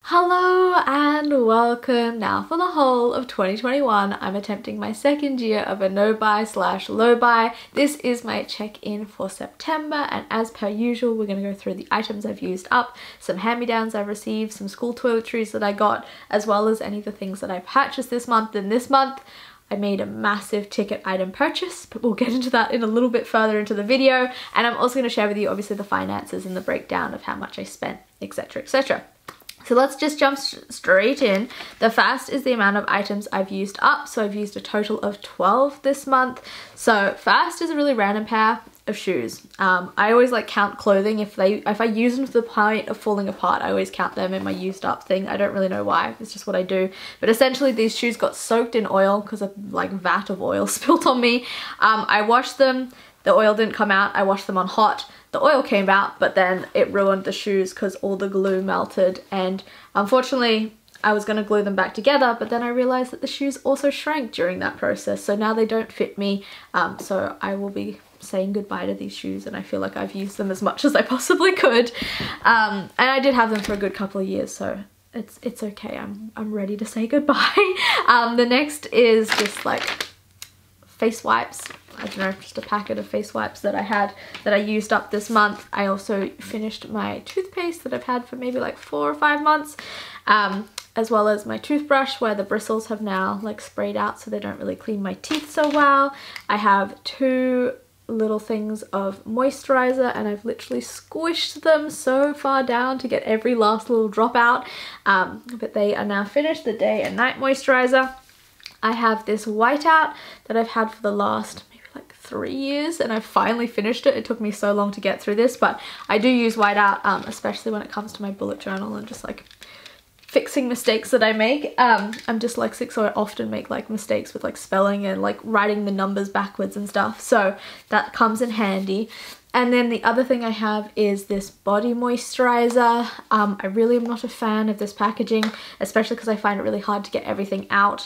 Hello and welcome. Now for the whole of 2021 I'm attempting my second year of a no buy / low buy. This is my check-in for September, and as per usual we're going to go through the items I've used up, some hand-me-downs I've received, some school toiletries that I got, as well as any of the things that I purchased this month. And this month I made a massive ticket item purchase, but we'll get into that in a little bit further into the video. And I'm also going to share with you obviously the finances and the breakdown of how much I spent, etc, etc. So let's just jump straight in. The first is the amount of items I've used up. So I've used a total of 12 this month. So first is a really random pair of shoes. I always like count clothing. If I use them to the point of falling apart, I always count them in my used up thing. I don't really know why, it's just what I do. But essentially these shoes got soaked in oil because a vat of oil spilled on me. I washed them, the oil didn't come out. I washed them on hot. The oil came out, but then it ruined the shoes because all the glue melted, and unfortunately I was going to glue them back together, but then I realized that the shoes also shrank during that process, so now they don't fit me. So I will be saying goodbye to these shoes, and I feel like I've used them as much as I possibly could. And I did have them for a good couple of years, so it's okay. I'm ready to say goodbye. The next is just like face wipes. I don't know, just a packet of face wipes that I used up this month. I also finished my toothpaste that I've had for maybe like 4 or 5 months, as well as my toothbrush where the bristles have now like sprayed out so they don't really clean my teeth so well. I have 2 little things of moisturizer, and I've literally squished them so far down to get every last little drop out, but they are now finished, the day and night moisturizer. I have this whiteout that I've had for the last 3 years, and I finally finished it. It took me so long to get through this, but I do use whiteout, especially when it comes to my bullet journal and just like fixing mistakes that I make. I'm dyslexic, so I often make like mistakes with like spelling and like writing the numbers backwards and stuff, so that comes in handy. And then the other thing I have is this body moisturizer. I really am not a fan of this packaging, especially because I find it really hard to get everything out.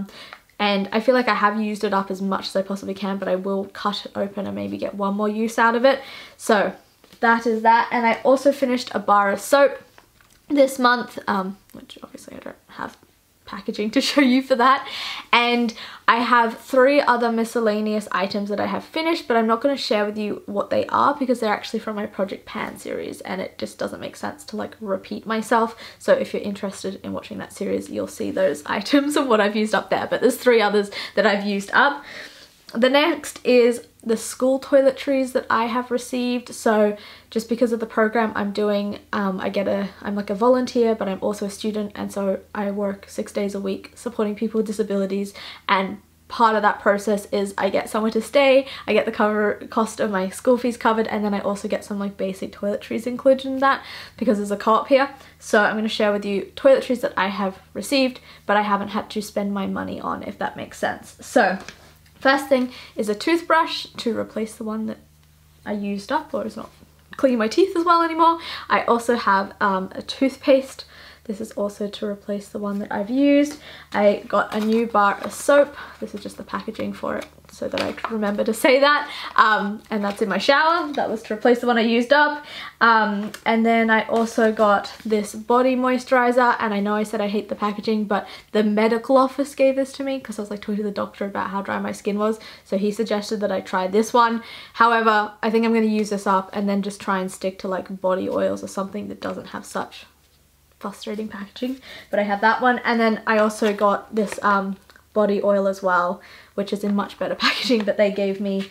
And I feel like I have used it up as much as I possibly can, but I will cut it open and maybe get one more use out of it. So that is that. And I also finished a bar of soap this month, which obviously I don't have packaging to show you for that. And I have 3 other miscellaneous items that I have finished, but I'm not going to share with you what they are because they're actually from my Project Pan series, and it just doesn't make sense to like repeat myself. So if you're interested in watching that series, you'll see those items and what I've used up there, but there's 3 others that I've used up. The next is the school toiletries that I have received. So just because of the program I'm doing, I'm like a volunteer, but I'm also a student, and so I work 6 days a week supporting people with disabilities, and part of that process is I get somewhere to stay, I get the cost of my school fees covered, and then I also get some like basic toiletries included in that because there's a co-op here. So I'm going to share with you toiletries that I have received but I haven't had to spend my money on, if that makes sense. So first thing is a toothbrush to replace the one that I used up or is not cleaning my teeth as well anymore. I also have a toothpaste. This is also to replace the one that I've used. I got a new bar of soap. This is just the packaging for it so that I could remember to say that. And that's in my shower. That was to replace the one I used up. And then I also got this body moisturizer, and I know I said I hate the packaging, but the medical office gave this to me because I was like talking to the doctor about how dry my skin was. So he suggested that I try this one. However, I think I'm going to use this up and then just try and stick to like body oils or something that doesn't have such frustrating packaging, but I have that one. And then I also got this body oil as well, which is in much better packaging, but they gave me,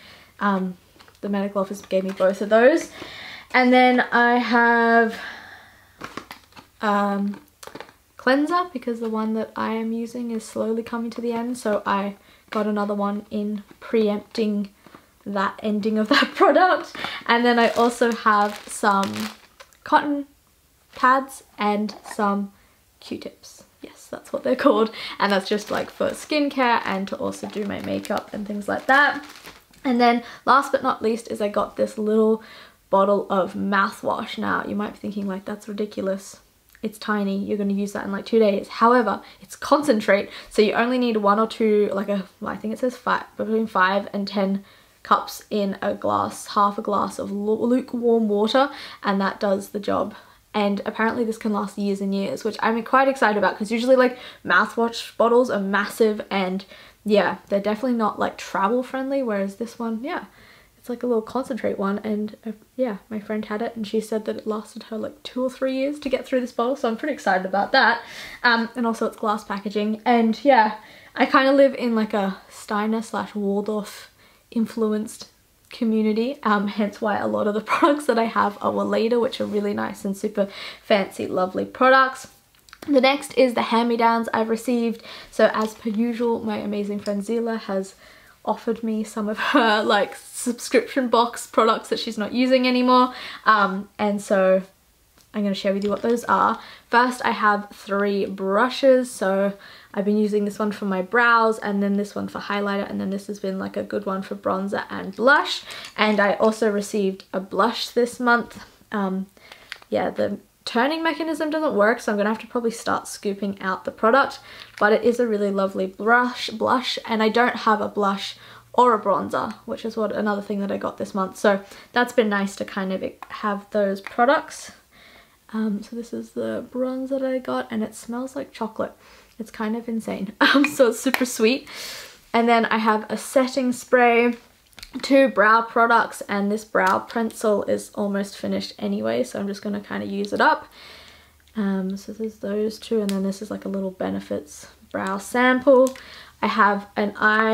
the medical office gave me both of those. And then I have cleanser because the one that I am using is slowly coming to the end, so I got another one in preempting that ending of that product. And then I also have some cotton pads and some Q-tips. Yes, that's what they're called, and that's just like for skincare and to also do my makeup and things like that. And then last but not least is I got this little bottle of mouthwash. Now you might be thinking like, that's ridiculous, it's tiny, you're going to use that in like 2 days. However, it's concentrate, so you only need 1 or 2, like I think it says between 5 and 10 cups in a glass, half a glass of lukewarm water, and that does the job. and apparently this can last years and years, which I'm quite excited about because usually like mouthwash bottles are massive and yeah, they're definitely not like travel friendly, whereas this one, yeah, it's like a little concentrate one. And yeah, my friend had it and she said that it lasted her like 2 or 3 years to get through this bottle, so I'm pretty excited about that. And also it's glass packaging, and yeah, I kind of live in like a Steiner / Waldorf influenced community, hence why a lot of the products that I have are Weleda, which are really nice and super fancy lovely products. The next is the hand-me-downs I've received. So as per usual, my amazing friend Zila has offered me some of her like subscription box products that she's not using anymore, and so I'm going to share with you what those are. First, I have 3 brushes. So I've been using this one for my brows, and then this one for highlighter, and then this has been like a good one for bronzer and blush. And I also received a blush this month. Yeah, the turning mechanism doesn't work, so I'm gonna have to probably start scooping out the product, but it is a really lovely blush, and I don't have a blush or a bronzer, which is another thing that I got this month, so that's been nice to kind of have those products. So this is the bronzer that I got, and it smells like chocolate. It's kind of insane. So it's super sweet. And then I have a setting spray, 2 brow products, and this brow pencil is almost finished anyway, so I'm just going to kind of use it up. So there's those 2, and then this is like a little Benefits brow sample. I have an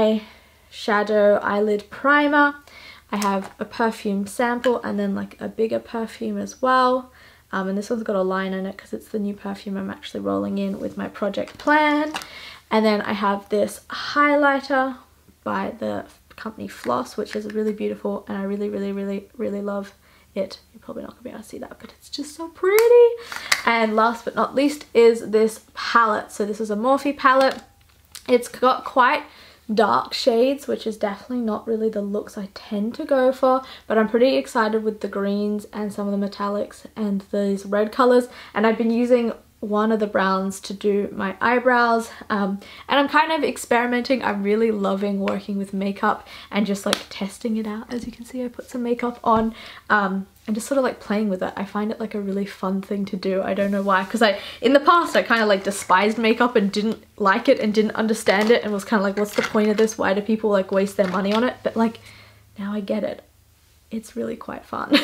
eyeshadow eyelid primer. I have a perfume sample, and then like a bigger perfume as well. And this one's got a line in it because it's the new perfume I'm actually rolling in with my project plan. And then I have this highlighter by the company Floss, which is really beautiful, and I really love it. You're probably not gonna be able to see that, but it's just so pretty. And last but not least is this palette. So this is a Morphe palette. It's got quite dark shades, which is definitely not really the looks I tend to go for, but I'm pretty excited with the greens and some of the metallics and these red colors. And I've been using one of the browns to do my eyebrows, and I'm kind of experimenting. I'm really loving working with makeup and just like testing it out. As you can see, I put some makeup on and just sort of like playing with it. I find it like a really fun thing to do. I don't know why, because in the past I kind of like despised makeup and didn't like it and didn't understand it and was kind of like, what's the point of this? Why do people like waste their money on it? But like now I get it. It's really quite fun.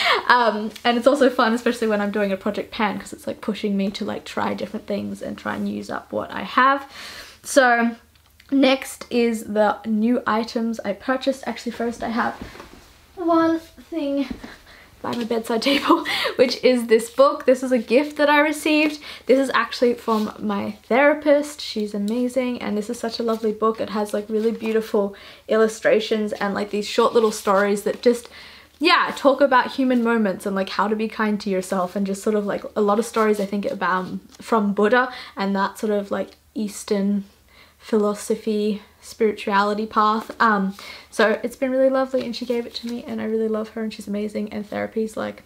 And it's also fun, especially when I'm doing a project pan, because it's like pushing me to like try different things and try and use up what I have. So next is the new items I purchased. Actually, first I have one thing by my bedside table, which is this book. This is a gift that I received. This is actually from my therapist. She's amazing, and this is such a lovely book. It has like really beautiful illustrations and like these short little stories that just, yeah, talk about human moments and like how to be kind to yourself, and just sort of like a lot of stories I think about from Buddha and that sort of like Eastern philosophy, spirituality path. So it's been really lovely, and she gave it to me, and I really love her, and she's amazing. And therapy's like,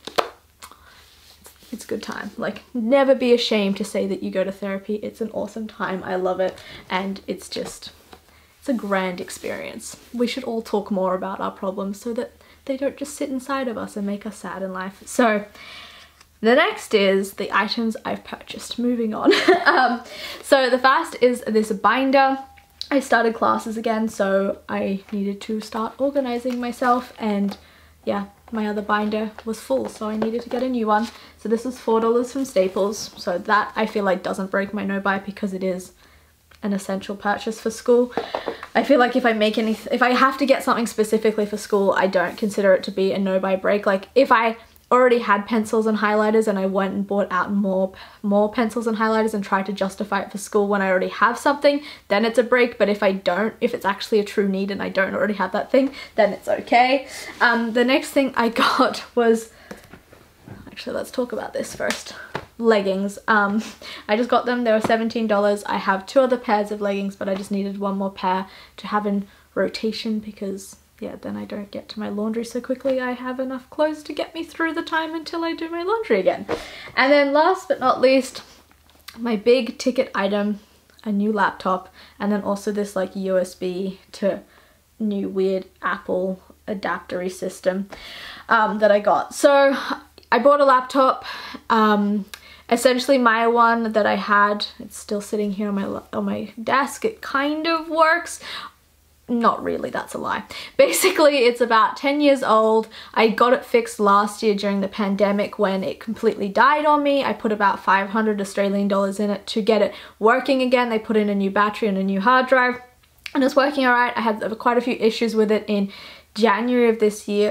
it's a good time. Like, never be ashamed to say that you go to therapy. It's an awesome time. I love it, and it's a grand experience. We should all talk more about our problems so that they don't just sit inside of us and make us sad in life. So the next is the items I've purchased. Moving on. So the first is this binder. I started classes again, so I needed to start organizing myself, and yeah, my other binder was full, so I needed to get a new one. So this is $4 from Staples, so that I feel like doesn't break my no buy because it is an essential purchase for school. I feel like if I have to get something specifically for school, I don't consider it to be a no buy break. Like if I already had pencils and highlighters and I went and bought out more pencils and highlighters and tried to justify it for school when I already have something, then it's a break. But if I don't, if it's actually a true need and I don't already have that thing, then it's okay. The next thing I got was, actually let's talk about this first. Leggings. I just got them. They were $17. I have 2 other pairs of leggings, but I just needed 1 more pair to have in rotation because yeah, then I don't get to my laundry so quickly. I have enough clothes to get me through the time until I do my laundry again. And then last but not least, my big ticket item, a new laptop, and then also this like USB to new weird Apple adaptery system that I got. So I bought a laptop. Essentially my one that I had, it's still sitting here on my desk. It kind of works. Not really, that's a lie. Basically, it's about 10 years old. I got it fixed last year during the pandemic when it completely died on me. I put about 500 Australian dollars in it to get it working again. They put in a new battery and a new hard drive, and it's working alright. I had quite a few issues with it in February of this year,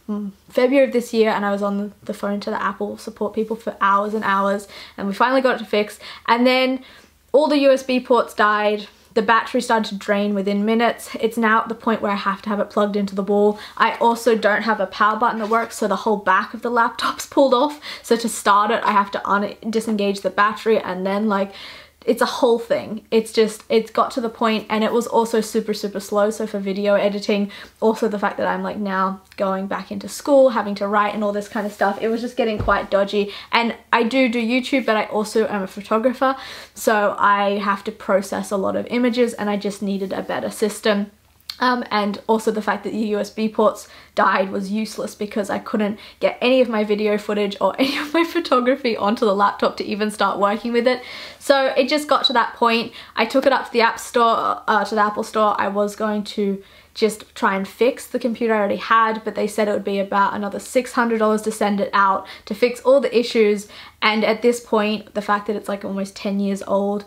and I was on the phone to the Apple support people for hours and hours, and we finally got it fixed. And then all the USB ports died. The battery started to drain within minutes. It's now at the point where I have to have it plugged into the wall. I also don't have a power button that works, so the whole back of the laptop's pulled off. So to start it, I have to disengage the battery, and then like, it's a whole thing. It's got to the point, and it was also super slow. So for video editing, also the fact that I'm like now going back into school, having to write and all this kind of stuff, it was just getting quite dodgy. And I do YouTube, but I also am a photographer, so I have to process a lot of images, and I just needed a better system. And also the fact that the USB ports died was useless because I couldn't get any of my video footage or any of my photography onto the laptop to even start working with it. So it just got to that point. I took it up to the App Store, to the Apple Store. I was going to just try and fix the computer I already had, but they said it would be about another $600 to send it out to fix all the issues. And at this point, the fact that it's like almost 10 years old,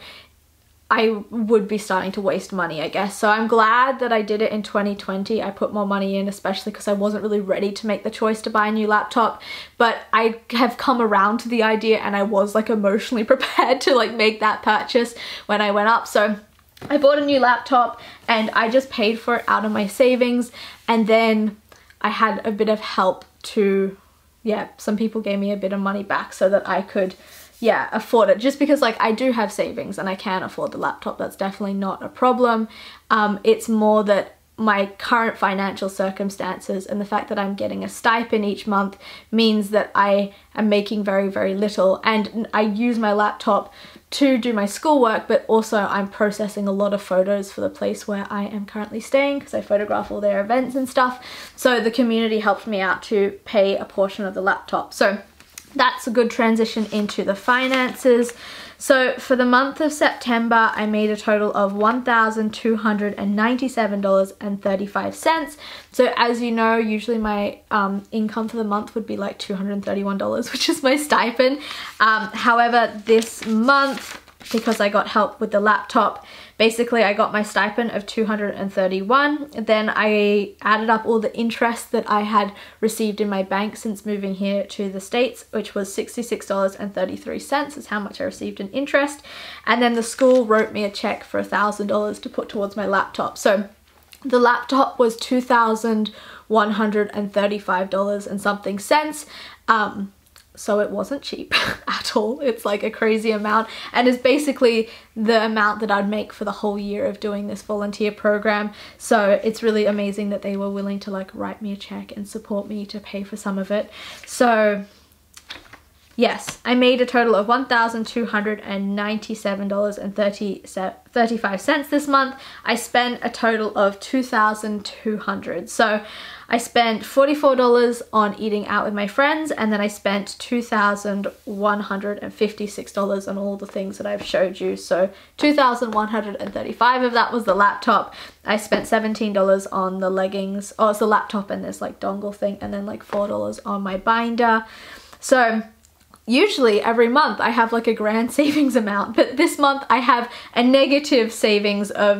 I would be starting to waste money, I guess. So I'm glad that I did it in 2020. I put more money in, especially because I wasn't really ready to make the choice to buy a new laptop. But I have come around to the idea, and I was like emotionally prepared to like make that purchase when I went up. So I bought a new laptop, and I just paid for it out of my savings. And then I had a bit of help to, some people gave me a bit of money back so that I could afford it, just because like I do have savings and I can afford the laptop. That's definitely not a problem. It's more that my current financial circumstances and the fact that I'm getting a stipend each month means that I am making very little, and I use my laptop to do my schoolwork, but also I'm processing a lot of photos for the place where I am currently staying because I photograph all their events and stuff. So the community helped me out to pay a portion of the laptop. So that's a good transition into the finances. So for the month of September, I made a total of $1,297.35. So as you know, usually my income for the month would be like $231, which is my stipend. However, this month, because I got help with the laptop, basically I got my stipend of $231. Then I added up all the interest that I had received in my bank since moving here to the States, which was $66.33 is how much I received in interest. And then the school wrote me a check for $1,000 to put towards my laptop. So the laptop was $2,135 and something cents. So it wasn't cheap at all. It's like a crazy amount, and is basically the amount that I'd make for the whole year of doing this volunteer program. So it's really amazing that they were willing to like write me a check and support me to pay for some of it. So yes, I made a total of $1,297.35 this month. I spent a total of $2,200. So I spent $44 on eating out with my friends, and then I spent $2,156 on all the things that I've showed you. So $2,135 of that was the laptop. I spent $17 on the leggings. Oh, it's the laptop and this like dongle thing, and then like $4 on my binder. So usually every month I have like a grand savings amount, but this month I have a negative savings of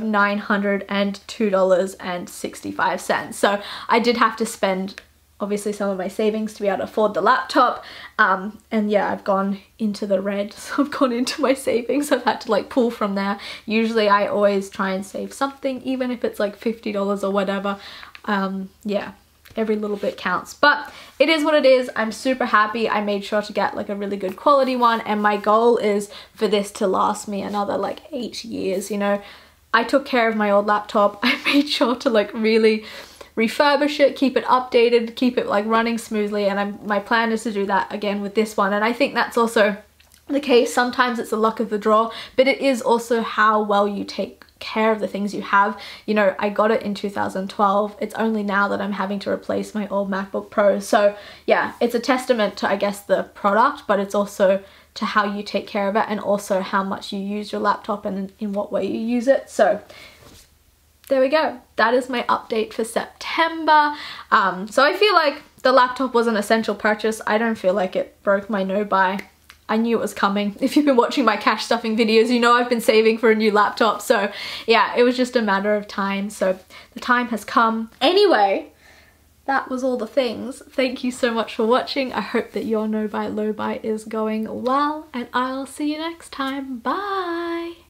$902.65. So I did have to spend obviously some of my savings to be able to afford the laptop. And yeah, I've gone into the red, so I've gone into my savings. I've had to like pull from there. Usually I always try and save something, even if it's like $50 or whatever. Yeah. Every little bit counts, but it is what it is. I'm super happy. I made sure to get like a really good quality one, and my goal is for this to last me another like 8 years. You know, I took care of my old laptop. I made sure to like really refurbish it, keep it updated, keep it like running smoothly, and my plan is to do that again with this one. And I think that's also the case. Sometimes it's the luck of the draw, but it is also how well you take care of the things you have. You know, I got it in 2012. It's only now that I'm having to replace my old MacBook Pro. So yeah, it's a testament to, I guess, the product, but it's also to how you take care of it and also how much you use your laptop and in what way you use it. So there we go. That is my update for September. So I feel like the laptop was an essential purchase. I don't feel like it broke my no buy. I knew it was coming. If you've been watching my cash stuffing videos, you know I've been saving for a new laptop. So yeah, it was just a matter of time. So the time has come. Anyway, that was all the things. Thank you so much for watching. I hope that your no buy low buy is going well, and I'll see you next time. Bye.